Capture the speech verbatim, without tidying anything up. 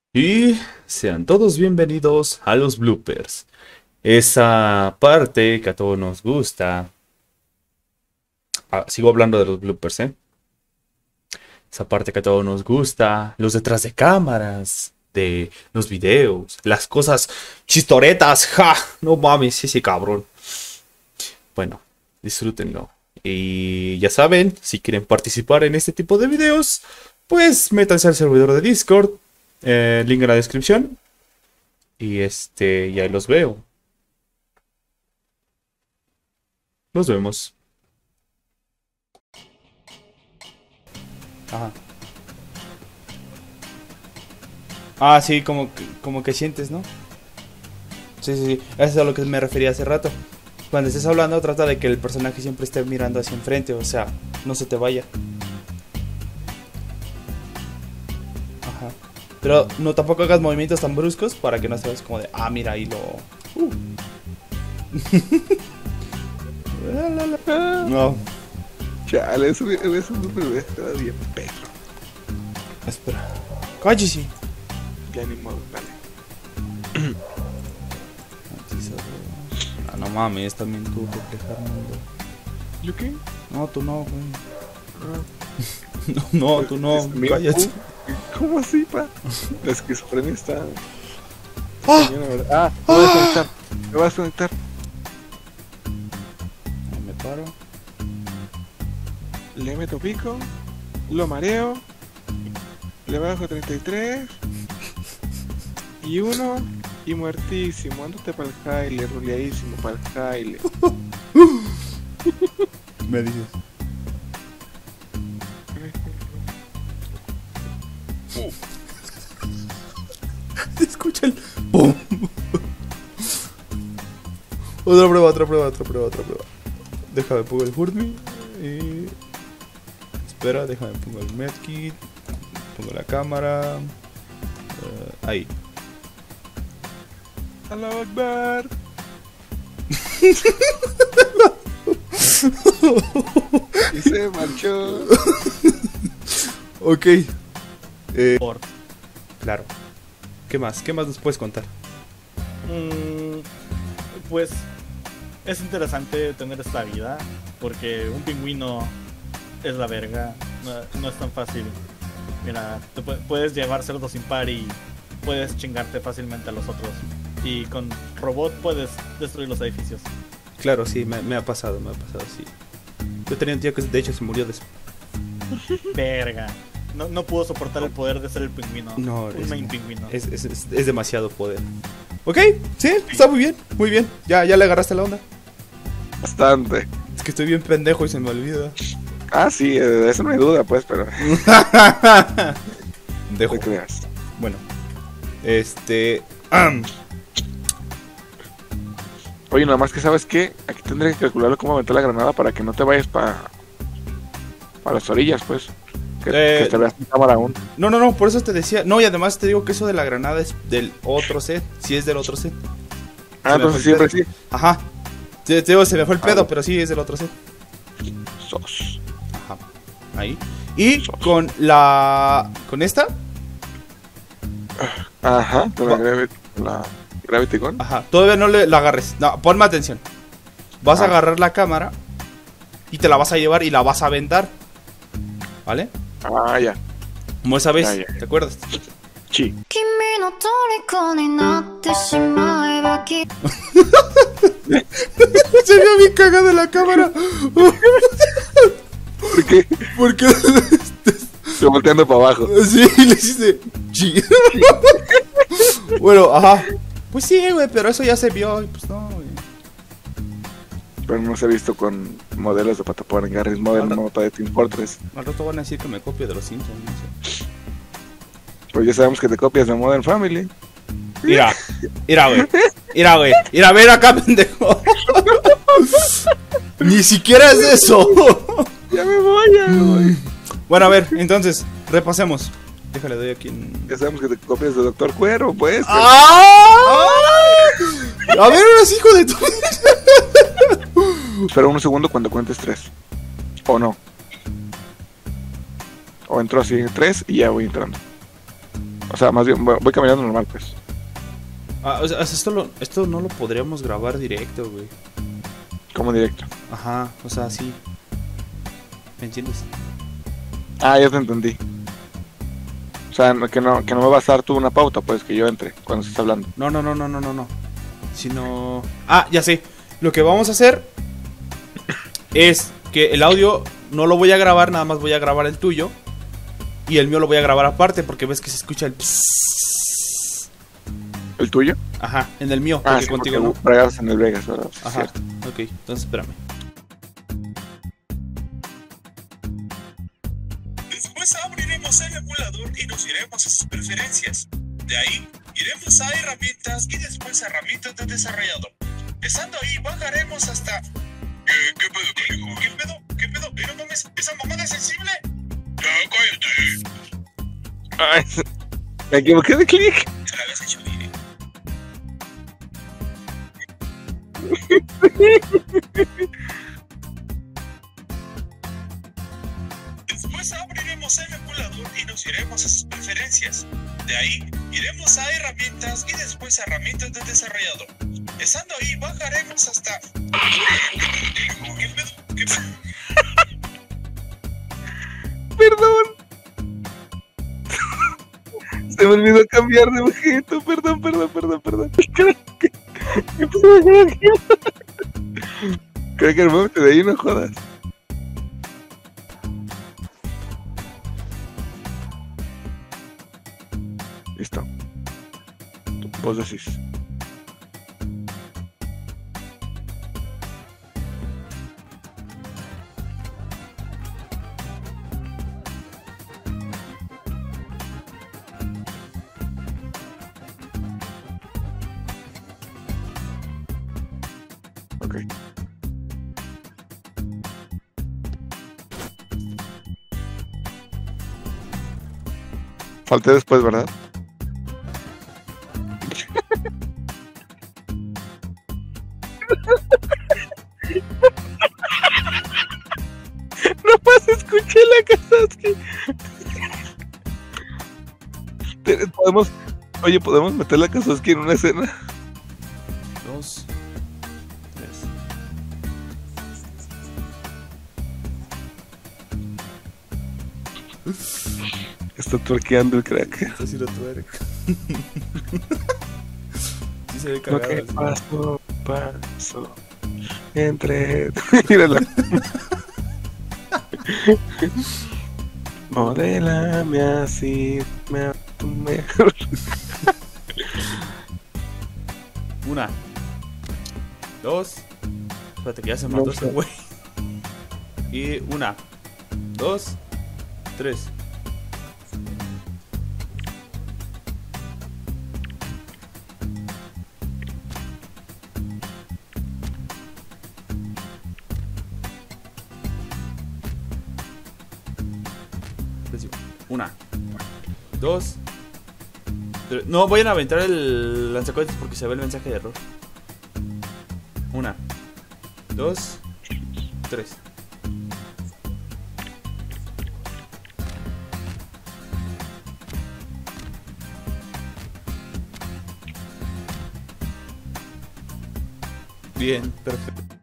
Y sean todos bienvenidos a los bloopers. Esa parte que a todos nos gusta. Ah, sigo hablando de los bloopers, ¿eh? Esa parte que a todos nos gusta. Los detrás de cámaras. De los videos. Las cosas chistoretas. ¡Ja! No mames, ese cabrón. Bueno, disfrútenlo. Y ya saben, si quieren participar en este tipo de videos, pues métanse al servidor de Discord. Eh, link en la descripción. Y este, y ahí los veo. Nos vemos. Ajá. Ah, sí, como que, como que sientes, ¿no? Sí, sí, sí. Eso es a lo que me refería hace rato. Cuando estés hablando, trata de que el personaje siempre esté mirando hacia enfrente, o sea, no se te vaya. Ajá. Pero no tampoco hagas movimientos tan bruscos para que no estés como de, ah, mira, ahí lo... Uh. No. Chale, eso, eso no me estaba bien perro. Espera. Cállese. Ya ni modo, vale. Ah, no mames, también tú reflejar mundo. ¿Yo qué? No, tú no, güey. Ah, No, no, tú no, es mi- cállate. uh, ¿Cómo así, pa? La esquizofrenia está... ¡Ah! cañona, ¿verdad? Ah, me voy a desconectar. Me voy a desconectar. Ahí me paro. Le meto pico. Lo mareo. Le bajo treinta y tres. Y uno. Y muertísimo. Ándate para el jaile, ruleadísimo para el jaile. Me dices. Se escucha el ¡pum! Otra prueba, otra prueba, otra prueba, otra prueba. Déjame pongo el Hurt Me y... Espera, déjame pongo el medkit. Pongo la cámara. eh, ahí. Allahu Akbar. Y se marchó. Ok. Eh, Por. Claro. ¿Qué más? ¿Qué más nos puedes contar? Mm, pues es interesante tener esta vida porque un pingüino es la verga, no, no es tan fácil. Mira, te pu- puedes llevar cerdo sin par y puedes chingarte fácilmente a los otros. Y con robot puedes destruir los edificios. Claro, sí, me, me ha pasado, me ha pasado, sí. Yo tenía un tío que de hecho se murió de eso. Verga. No, no pudo soportar el poder de ser el pingüino. No, un es- main pingüino. Es, es, es, es demasiado poder. Ok, sí, está muy bien, muy bien. Ya, ya le agarraste la onda. Bastante. Es que estoy bien pendejo y se me olvida. Ah, sí, eh, de eso no hay duda, pues, pero... Dejo. ¿Te creas? Bueno, este. am, Oye, nada más que sabes que aquí tendré que calcularlo cómo aventar la granada para que no te vayas para para las orillas, pues. Que, Eh, que te veas en cámara aún. No, no, no, por eso te decía. No, y además te digo que eso de la granada es del otro set. Sí, es del otro set. Ah, se me entonces fue el siempre pedo. sí. Ajá. Te, te digo, se me fue el Ah, pedo, bueno. pero sí es del otro set. Sos. Ajá. Ahí. Y con la. Con esta. Ajá, con la, Va. gravi- con la Gravity Gun. Ajá. Todavía no le la agarres. No, ponme atención. Vas a Ah. agarrar la cámara. Y te la vas a llevar y la vas a aventar. ¿Vale? Ah, ya. Como esa vez. Ya, ya. ¿Te acuerdas? Sí. 君の虜になってしまえばきっと Se vio bien cagada la cámara. ¿Por qué? Porque. Estoy volteando para abajo. Sí, le hiciste. Chi. Bueno, ajá. Pues sí, güey, pero eso ya se vio. Y pues no, güey. Pero no se ha visto con modelos de Patapon en Garry's Model, Ahora- mapa de Team Fortress. Al rato van a decir que me copio de los Simpsons. No sé. Pues ya sabemos que te copias de Modern Family. Mira, mira, güey. Mira, güey. Mira, ven acá, pendejo. Ni siquiera es eso. Ya me voy, ya me voy. Bueno, a ver, entonces, repasemos. Déjale, doy aquí en. Ya sabemos que te copias de Doctor Cuero, pues. ¡Ah! A ver, eres hijo de tu. Espera un segundo cuando cuentes tres. O no. O entró así tres y ya voy entrando. O sea, más bien voy voy caminando normal, pues. Ah, o sea, esto, lo, esto no lo podríamos grabar directo, güey. Como directo. Ajá, o sea, sí. ¿Me entiendes? Ah, ya te entendí. O sea, no- que no, que no me vas a dar tú una pauta, pues, que yo entre cuando estés hablando. No, no, no, no, no, no, no. Sino... Ah, ya sé. Lo que vamos a hacer es que el audio no lo voy a grabar, nada más voy a grabar el tuyo. Y el mío lo voy a grabar aparte porque ves que se escucha el... psss. ¿El tuyo? Ajá, en el mío, Ah, porque sí, contigo porque no. Bragas en el Vegas, ¿verdad? Sí, Ajá, cierto. ok, entonces espérame. Después abriremos el emulador y nos iremos a sus preferencias. De ahí, iremos a herramientas y después a herramientas de desarrollador. Estando ahí, bajaremos hasta... ¿Qué, qué pedo, canijo? ¿Qué pedo? ¿Qué pedo? ¿Eh, no mames? ¿Esa mamada es sensible? ¡Ya, cállate! Ay, me equivoqué de clic. Te la habías hecho bien. Después abriremos el emulador y nos iremos a sus preferencias. De ahí, iremos a herramientas y después a herramientas de desarrollador. Estando ahí, bajaremos hasta... ¿Qué pedo? ¿Qué pedo? Perdón. Se me olvidó cambiar de objeto. Perdón, perdón, perdón, perdón. Creo que el momento de ahí no jodas. Listo. Vos decís. Ok. Falté después, ¿verdad? No más escuché la Kazaski. Te- Podemos, oye, podemos meter la Kazaski en una escena. Dos, tres. Está tuerqueando el crack. Está haciendo tuerca. Sí se ve Lo cagado. que así. pasó, pasó. Entre. Mírala. Modélame así, me a tu mejor. Una. Dos. Espérate que ya se No mató sé. ese güey. Y una. Dos. Tres. Una. Dos. Tres. No, voy a aventar el lanzacohetes porque se ve el mensaje de error. Una. Dos. Tres. Bien, perfecto.